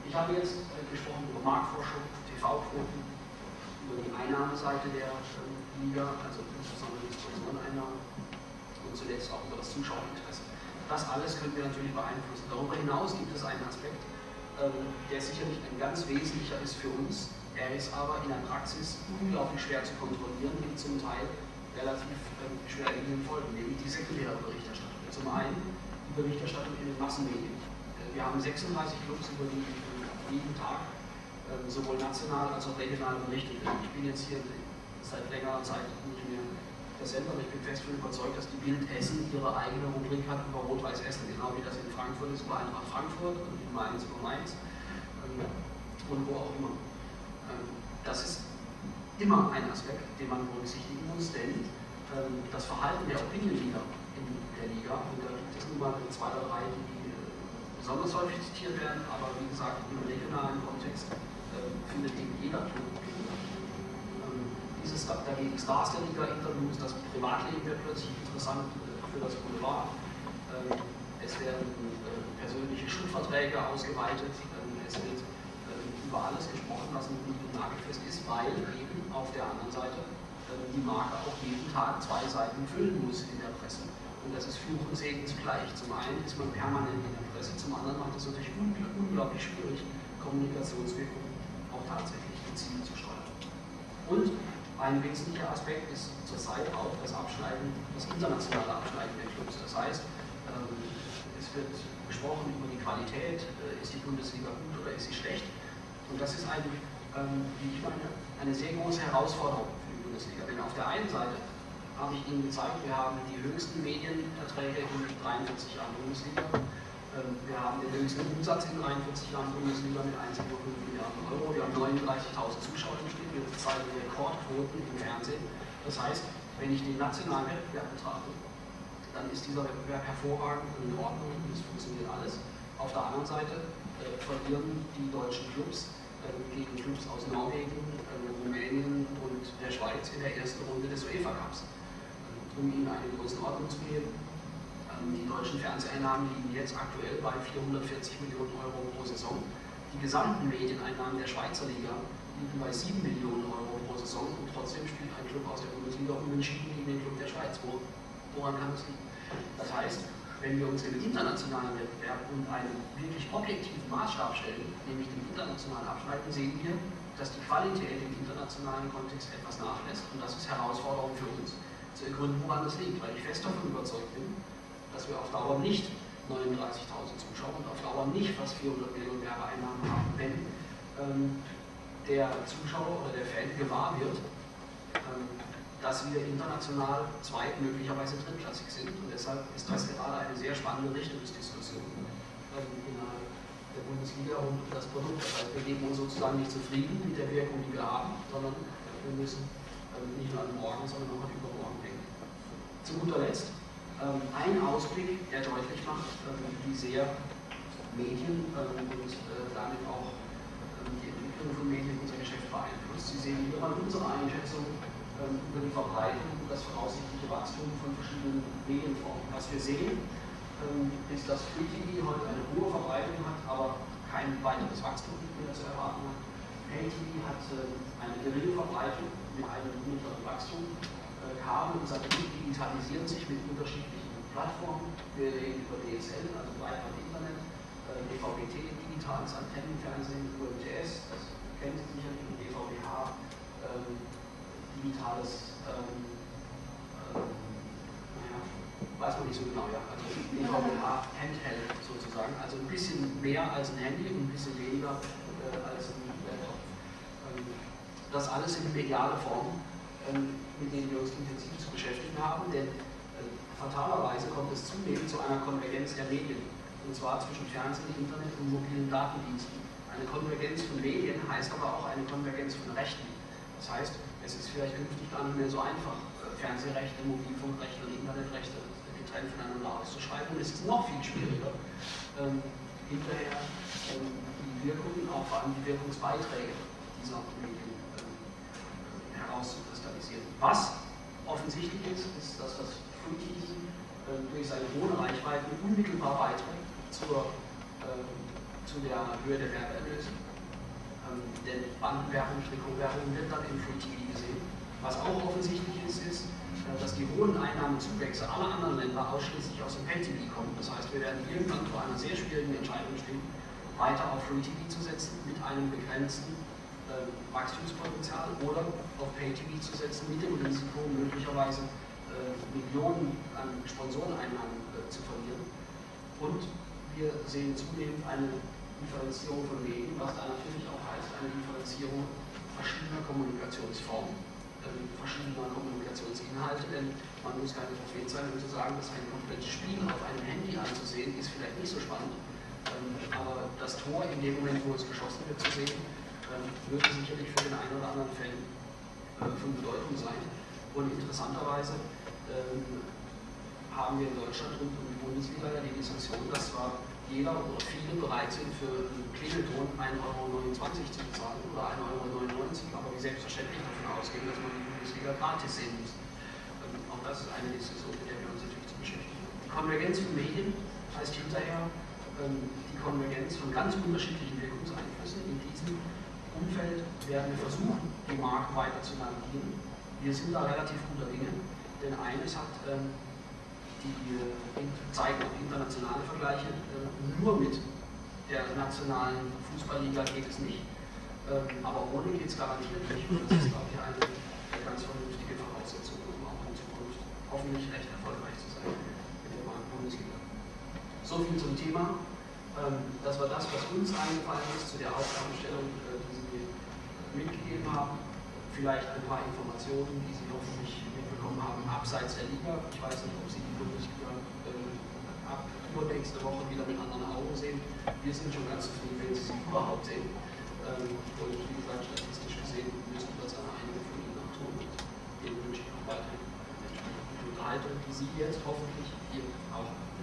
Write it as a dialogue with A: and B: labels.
A: Ich habe jetzt gesprochen über Marktforschung, TV-Quoten, über die Einnahmeseite der Liga, also insbesondere die Sponsoreneinnahmen und zuletzt auch über das Zuschauerinteresse. Das alles können wir natürlich beeinflussen. Darüber hinaus gibt es einen Aspekt, der sicherlich ein ganz wesentlicher ist für uns. Er ist aber in der Praxis unglaublich schwer zu kontrollieren, mit zum Teil relativ schwerwiegenden Folgen, nämlich die sekundäre Berichterstattung. Zum einen die Berichterstattung in den Massenmedien. Wir haben 36 Clubs, über die jeden Tag sowohl national als auch regional berichtet wird. Ich bin jetzt hier seit längerer Zeit nicht mehr präsent, aber ich bin fest davon überzeugt, dass die Bild Essen ihre eigene Rubrik hat über Rot-Weiß Essen, genau wie das in Frankfurt ist, über Eintracht Frankfurt und in Mainz über Mainz und wo auch immer. Das ist immer ein Aspekt, den man berücksichtigen muss, denn das Verhalten der Opinion-Leader in der Liga, und da gibt es nun mal 2 oder 3, die besonders häufig zitiert werden, aber wie gesagt, im regionalen Kontext findet eben jeder Club dieses dagegen Stars der Liga-Interviews, das Privatleben wird plötzlich interessant für das Boulevard. Es werden persönliche Schuldverträge ausgeweitet, es wird über alles gesprochen, was nicht nagelfest ist, weil eben auf der anderen Seite die Marke auch jeden Tag 2 Seiten füllen muss in der Presse. Und das ist Fluch und Segen zugleich. Zum einen ist man permanent in der Presse, zum anderen macht es natürlich unglaublich schwierig, Kommunikationswirkung auch tatsächlich gezielt zu steuern. Und ein wesentlicher Aspekt ist zurzeit auch das Abschneiden, das internationale Abschneiden der Clubs. Das heißt, es wird gesprochen über die Qualität, ist die Bundesliga gut oder ist sie schlecht? Und das ist eigentlich, wie ich meine, eine sehr große Herausforderung für die Bundesliga. Denn auf der einen Seite habe ich Ihnen gezeigt, wir haben die höchsten Medienerträge in 43 Jahren Bundesliga. Wir haben den höchsten Umsatz in 43 Jahren Bundesliga mit 1,5 Milliarden Euro. Wir haben 39.000 Zuschauer im Schnitt. Wir zeigen Rekordquoten im Fernsehen. Das heißt, wenn ich den nationalen Wettbewerb betrachte, dann ist dieser Wettbewerb hervorragend und in Ordnung und es funktioniert alles. Auf der anderen Seite verlieren die deutschen Clubs gegen Clubs aus Norwegen, Rumänien und der Schweiz in der ersten Runde des UEFA Cups. Um Ihnen eine Größenordnung zu geben, die deutschen Fernseheinnahmen liegen jetzt aktuell bei 440 Millionen Euro pro Saison. Die gesamten Medieneinnahmen der Schweizer Liga liegen bei 7 Millionen Euro pro Saison und trotzdem spielt ein Club aus der Bundesliga unentschieden gegen den Club der Schweiz. Woran kann das liegen? Das heißt, wenn wir uns im internationalen Wettbewerb und einen wirklich objektiven Maßstab stellen, nämlich den internationalen Abschneiden, sehen wir, dass die Qualität im internationalen Kontext etwas nachlässt und das ist Herausforderung für uns zu ergründen, woran das liegt, weil ich fest davon überzeugt bin, dass wir auf Dauer nicht 39.000 Zuschauer und auf Dauer nicht fast 400 Millionen Werbeeinnahmen haben, wenn der Zuschauer oder der Fan gewahr wird, dass wir international möglicherweise drittklassig sind. Und deshalb ist das gerade eine sehr spannende Richtungsdiskussion innerhalb der Bundesliga rund um das Produkt. Das heißt, wir geben uns sozusagen nicht zufrieden mit der Wirkung, die wir haben, sondern wir müssen nicht nur an morgen, sondern auch an übermorgen denken. Zu guter Letzt ein Ausblick, der deutlich macht, wie sehr Medien und damit auch die Entwicklung von Medien unser Geschäft beeinflusst. Sie sehen hier mal unsere Einschätzung über die Verbreitung und das voraussichtliche Wachstum von verschiedenen Medienformen. Was wir sehen, ist, dass Free TV heute eine hohe Verbreitung hat, aber kein weiteres Wachstum mehr zu erwarten hat. Pay TV hat eine geringe Verbreitung mit einem mittleren Wachstum. Kabel und Satellit digitalisieren sich mit unterschiedlichen Plattformen. Wir reden über DSL, also Breitband Internet, DVB-T, digitales Antennenfernsehen, UMTS, das kennen Sie sicherlich, und DVB-H, digitales, weiß man nicht so genau, ja, also DVB-H Handheld sozusagen, also ein bisschen mehr als ein Handy und ein bisschen weniger als ein Laptop. Das alles sind mediale Formen, mit denen wir uns intensiv zu beschäftigen haben, denn fatalerweise kommt es zunehmend zu einer Konvergenz der Medien, und zwar zwischen Fernsehen, Internet und mobilen Datendiensten. Eine Konvergenz von Medien heißt aber auch eine Konvergenz von Rechten. Das heißt, es ist vielleicht künftig gar nicht mehr so einfach, Fernsehrechte, Mobilfunkrechte und Internetrechte getrennt voneinander auszuschreiben. Und es ist noch viel schwieriger, hinterher die Wirkungen, auch vor allem die Wirkungsbeiträge dieser Medien herauszukristallisieren. Was offensichtlich ist, ist, dass das Free TV durch seine hohen Reichweiten unmittelbar beiträgt zur zu der Höhe der Werbeerlöse. Denn Bandenwerbung, Trikotwerbung wird dann im Free TV gesehen. Was auch offensichtlich ist, dass die hohen Einnahmenzugewächse aller anderen Länder ausschließlich aus dem Pay TV kommen. Das heißt, wir werden irgendwann vor einer sehr schwierigen Entscheidung stehen, weiter auf Free TV zu setzen mit einem begrenzten Wachstumspotenzial oder auf Pay TV zu setzen mit dem Risiko, möglicherweise Millionen an Sponsoreneinnahmen zu verlieren. Und wir sehen zunehmend eine Differenzierung von Medien, was da natürlich auch heißt, eine Differenzierung verschiedener Kommunikationsformen, verschiedener Kommunikationsinhalte, denn man muss keine Prophet sein, um zu sagen, dass ein komplettes Spiel auf einem Handy anzusehen, ist vielleicht nicht so spannend, aber das Tor in dem Moment, wo es geschossen wird, zu sehen, wird sicherlich für den einen oder anderen Fan von Bedeutung sein. Und interessanterweise haben wir in Deutschland und in der Bundesliga ja die Diskussion, dass zwar jeder oder viele bereit sind, für einen Klingelton 1,29 € zu bezahlen oder 1,99 €, aber wie selbstverständlich davon ausgehen, dass man die Bundesliga gratis sehen muss. Auch das ist eine Diskussion, mit der wir uns natürlich zu beschäftigen. Die Konvergenz von Medien heißt hinterher die Konvergenz von ganz unterschiedlichen Wirkungseinflüssen. In diesem Umfeld werden wir versuchen, die Markt weiter zu navigieren. Wir sind da relativ guter Dinge, denn eines hat zeigen auch internationale Vergleiche, nur mit der nationalen Fußballliga geht es nicht, aber ohne geht es garantiert nicht. Und das ist, glaube ich, eine ganz vernünftige Voraussetzung, um auch in Zukunft hoffentlich recht erfolgreich zu sein mit der Bundesliga. So viel zum Thema. Das war das, was uns eingefallen ist zu der Aufgabenstellung, die Sie mitgegeben haben. Vielleicht ein paar Informationen, die Sie hoffentlich mitbekommen haben, abseits der Liga. Ich weiß nicht, ob Sie die Bundesliga ab übernächste Woche wieder mit anderen Augen sehen. Wir sind schon ganz zufrieden, wenn Sie sie überhaupt sehen. Und wie gesagt, statistisch gesehen müssen das an einige von Ihnen auch tun. Denen wünsche ich auch weiterhin gute Unterhaltung, die Sie jetzt hoffentlich hier auch